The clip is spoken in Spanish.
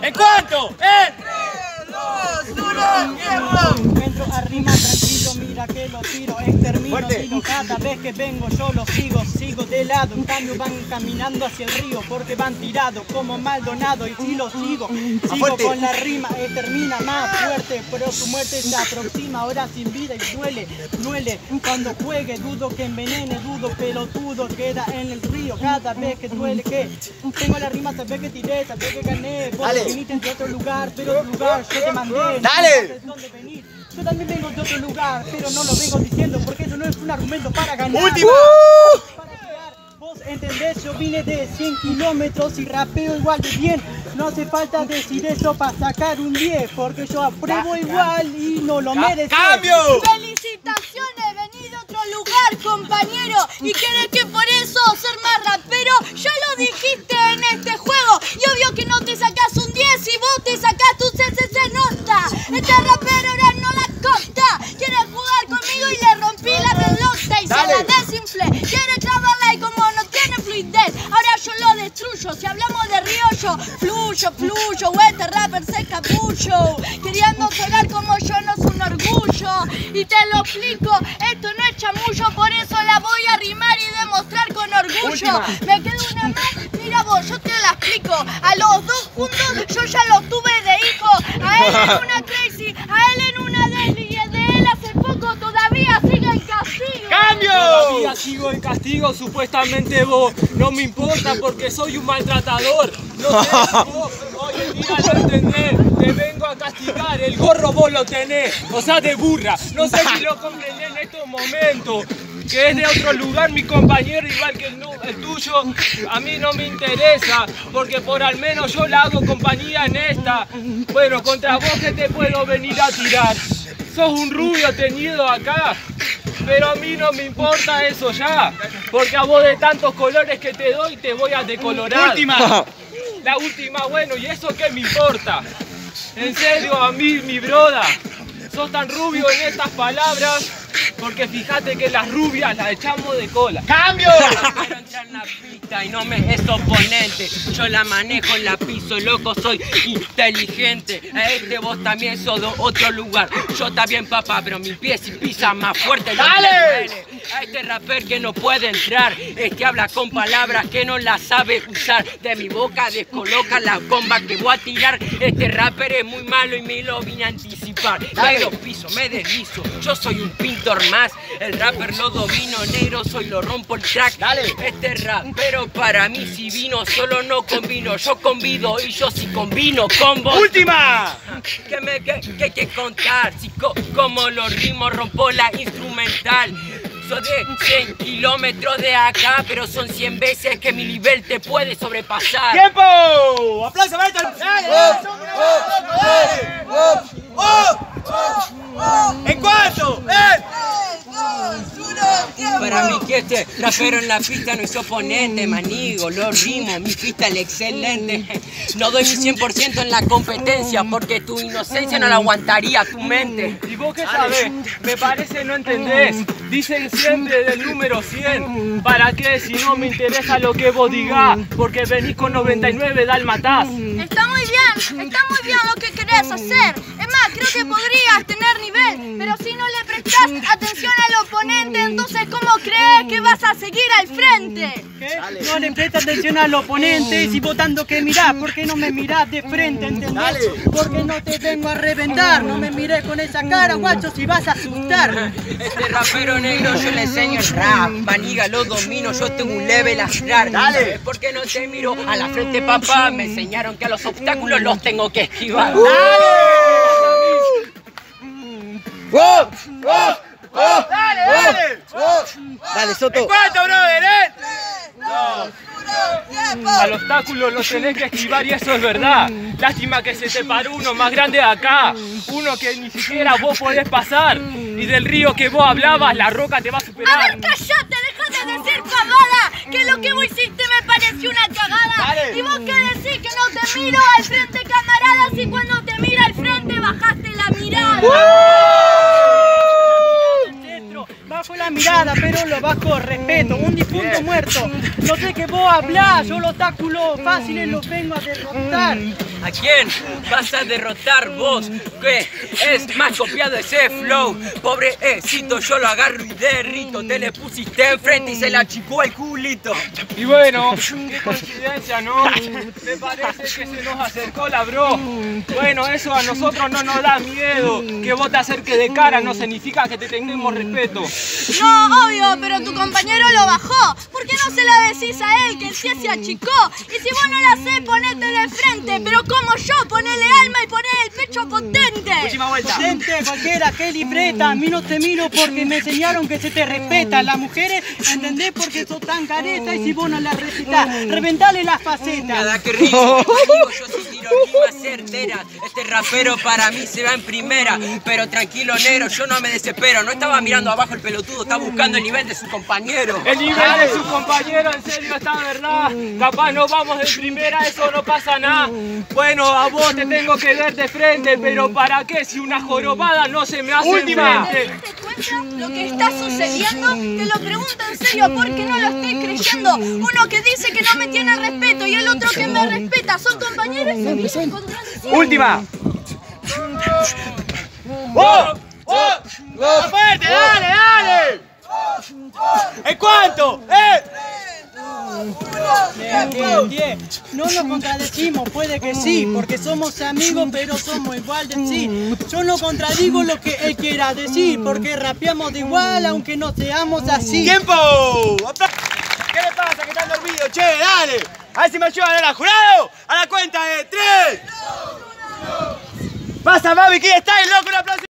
¿En cuánto? ¡3, 2, 1, tiempo! Entro arriba tranquilo, mira que lo tiro, extermino, tiro, cada vez que vengo yo lo sigo de lado, en cambio van caminando hacia el río porque van tirados como Maldonado y si lo sigo con la rima, termina más fuerte, pero su muerte se aproxima, ahora sin vida y duele cuando juegue, dudo que envenene, dudo pelotudo, queda en el río, cada vez que duele que tengo la rima, sabes que tiré, sabes que gané, vos viniste de otro lugar, pero tu lugar yo te mandé, ¡Dale! no sabes dónde venir. Yo también vengo de otro lugar, pero no lo vengo diciendo porque eso no es un argumento para ganar. ¡Última! Para tirar, vos entendés, yo vine de 100 kilómetros y rapeo igual de bien. No hace falta decir eso para sacar un 10, porque yo apruebo igual y no lo merezco. ¡Cambio! ¡Felicitaciones! Vení de otro lugar, compañero. ¿Y querés que por eso ser más rapero? Ya lo dijiste en este juego. Y obvio que no te sacás un 10 y vos te sacás tu CCC nota. Este rapero ahora no la costa. Quiere jugar conmigo y le rompí la pelota y se la desinflé. Quiere clavarla y como no tiene fluidez, ahora yo lo destruyo. Si hablamos de río, yo fluyo, este rapper se capullo. Queriendo jugar como yo no es un orgullo. Y te lo explico, esto no es chamullo, por eso la voy a rimar y demostrar con orgullo. Última. Me quedo una más, mira vos, yo te la explico. A los dos juntos yo ya los tuve de hijo. A él en una Crazy, a él en una Deli y el de él hace poco todavía sigue en castigo. ¡Cambio! Todavía sigo en castigo, supuestamente vos. No me importa porque soy un maltratador. No sé si vos, oye, mira, no entendés. Te vengo a castigar, el gorro vos lo tenés. O sea, de burra. No sé si lo comprendés en estos momentos. Que es de otro lugar mi compañero, igual que el tuyo, a mí no me interesa, porque por al menos yo le hago compañía en esta. Bueno, contra vos que te puedo venir a tirar. Sos un rubio teñido acá, pero a mí no me importa eso ya, porque a vos de tantos colores que te doy te voy a decolorar. ¡Última! La última, bueno, ¿y eso qué me importa? En serio, a mí, mi broda, sos tan rubio en estas palabras, porque fíjate que las rubias las echamos de cola. ¡Cambio! Quiero entrar en la pista y no me es oponente. Yo la manejo en la piso, loco, soy inteligente. A este vos también sos de otro lugar. Yo también, papá, pero mi pie si pisa más fuerte. ¡Dale! A este rapper que no puede entrar, es que habla con palabras que no las sabe usar. De mi boca descoloca la bomba que voy a tirar. Este rapper es muy malo y me lo vine a anticipar. Negro piso, me deslizo, yo soy un pintor más. El rapper lo domino, negro soy, lo rompo el track. Dale. Este rapero para mí si vino, solo no combino. Yo convido y yo sí combino con vos. ¡Última! ¿Qué que contar? Si como los ritmos rompo la instrumental. Soy de 100 kilómetros de acá, pero son 100 veces que mi nivel te puede sobrepasar. ¡Tiempo! ¡Aplauso, maestro! ¡Dale! ¿En cuánto? Para mí que este rapero en la pista no es oponente, manigo, los rimos, mi pista es excelente. No doy mi 100% en la competencia porque tu inocencia no la aguantaría tu mente. ¿Y vos qué sabés? Me parece no entendés. Dicen siempre del número 100. ¿Para qué? Si no me interesa lo que vos digás, porque venís con 99 dálmatas. Está muy bien lo que querés hacer. Es más, creo que podrías tener nivel, pero si no le prestás atención al oponente, entonces ¿cómo crees que vas a seguir al frente? ¿Qué? No le prestas atención al oponente y si votando que mirás, ¿por qué no me mirás de frente, entendés? Porque no te vengo a reventar, no me miré con esa cara, guacho, si vas a asustar. Este rapero negro yo le enseño el rap, maniga lo domino, yo tengo un level astral. Dale. ¿Por qué no te miro a la frente, papá? Me enseñaron que a los obstáculos los tengo que esquivar. ¡Dale, Soto! ¿En cuánto, brother, Al obstáculo lo tenés que esquivar y eso es verdad. Lástima que se te paró uno más grande de acá. Uno que ni siquiera vos podés pasar. Y del río que vos hablabas, la roca te va a A superar. ver, callate, deja de decir pavada, que lo que vos hiciste me pareció una cagada. Dale. Y vos que decís que no te miro al frente, camaradas, y cuando te mira al frente bajaste la mirada. Bajo la mirada, pero lo bajo respeto, un difunto muerto. No sé qué vos hablás, yo los obstáculos fáciles los vengo a derrotar. ¿A quién vas a derrotar vos? Que es más copiado ese flow. Pobrecito, yo lo agarro y derrito. Te le pusiste enfrente y se le achicó el culito. Y bueno, qué coincidencia, ¿no? ¿Te parece que se nos acercó la bro? Bueno, eso a nosotros no nos da miedo. Que vos te acerques de cara no significa que te tengamos respeto. No, obvio, pero tu compañero lo bajó. ¿Por qué no se la decís a él que sí se achicó? Y si vos no la sé, ponete de frente. Pero como yo, ponele alma y ponele el pecho potente. Última vuelta. Potente, cualquiera, qué libreta. A mí no te miro porque me enseñaron que se te respeta. Las mujeres, ¿entendés por qué sos tan careta? Y si vos no las respetás, reventale las facetas. Nada que rimo, amigo, yo sí tiro rimas certeras. Este rapero para mí se va en primera. Pero tranquilo, negro, yo no me desespero. No estaba mirando abajo el pelotudo, estaba buscando el nivel de su compañero. El nivel de su compañero, en serio, está verdad. Capaz no vamos de primera, eso no pasa nada. Bueno, a vos te tengo que ver de frente, pero ¿para qué? Si una jorobada no se me hace Última. frente. ¿Te cuenta lo que está sucediendo? Te lo pregunto en serio porque no lo estoy creyendo. Uno que dice que no me tiene respeto y el otro que me respeta. Son compañeros y se piden contradicción. Última. ¡Oh! ¡Oh! ¡Oh! ¡Fuerte! ¡Dale, dale! ¿En cuánto? Bien. No nos contradecimos, puede que sí, porque somos amigos, pero somos igual de sí. Yo no contradigo lo que él quiera decir, porque rapeamos de igual, aunque no seamos así. ¡Tiempo! ¿Qué le pasa? ¿Qué están dormidos? Che, dale. A ver si me ayudan a la jurado. A la cuenta de 3. Pasa, mami, ¿quién está el loco? Un aplauso.